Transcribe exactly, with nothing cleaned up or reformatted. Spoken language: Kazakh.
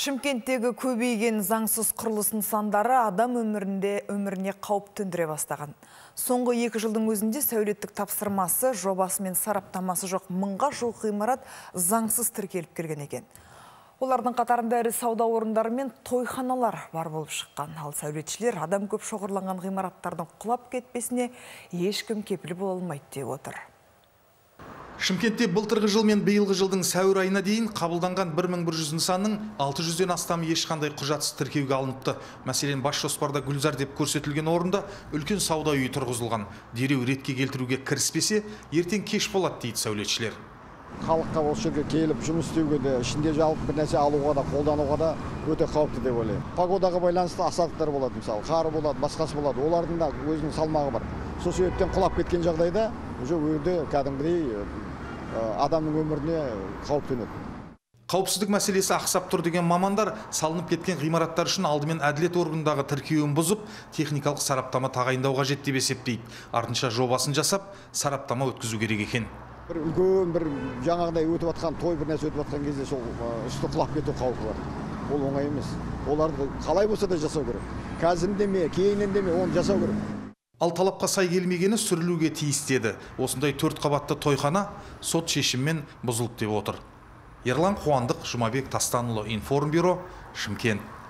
Шымкенттегі көбейген заңсыз құрылыс нысандары адам өмірінде өміріне қауіп төндіре бастаған. Соңғы екі жылдың өзінде сәулеттік тапсырмасы, жобасы мен сараптамасы жоқ мыңға жуық ғимарат заңсыз тіркеліп келген екен. Олардың қатарында ірі сауда орындары мен тойханалар бар болып шыққан. Ал сәулетшілер адам көп шоғырланған ғимараттардың құлап кетпесіне ешкім кепіл бола алмайды деп отыр. Шымкентте былтырғы жыл мен биылғы жылдың сәуір айына дейін қабылданған бір мың бір жүз нысанның алты жүзден астамы ешқандай құжатсыз тіркеуге алыныпты. Мәселен, бас жоспарда Гүлзар деп көрсетілген орында үлкен сауда үйі тұрғызылған. Дереу ретке келтіруге кіріспесе, ертең кеш болады дейді сәулетшілер. Халыққа осы жерге келіп жұмыс істеуге де, ішінде жалпы бір нәрсе алуға да, қолдануға да өте қауіпті деп ойлаймын. Погодаға байланысты асарлықтар болады, мысалы, қар болады, басқасы болады. Олардың да өзінің салмағы бар. Сол себептен құлап кеткен жағдайда уже өрде кәдімгідей адамның өміріне қауіп төнеді. Қауіпсіздік мәселесі ақсап тұр деген мамандар салынып кеткен ғимараттар үшін алдымен әділет органдағы тіркеуін бұзып, техникалық сараптама тағайындау қажет деп есептейді. Артынша жобасын жасап, сараптама өткізу керек екен. Бір үлкен бір жаңағыдай өтіп жатқан той бір нәрсе өтіп жатқан кезде сол үсті құлап кету қаупі бар. Ол оңай емес. Оларды қалай болса да жасау керек. Қазірінде ме, кейінінде ме оны жасау керек. Ал талапқа сай келмегені сүрілуге тиіс деді. Осындай төрт қабатты тойхана сот шешіммен бұзылып деп отыр. Ерлан Қуандық, Жұмабек Тастанұлы, Информбюро, Шымкент.